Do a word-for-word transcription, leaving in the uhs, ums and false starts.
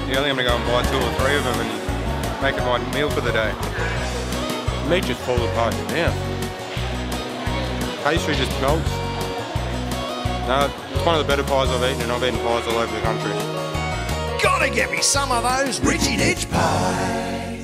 Yeah, I think I'm going to go and buy two or three of them and make it my meal for the day. The meat just falls apart in your mouth. Pastry just melts. No, it's one of the better pies I've eaten, and I've eaten pies all over the country. Gotta get me some of those Richie Ditch pies.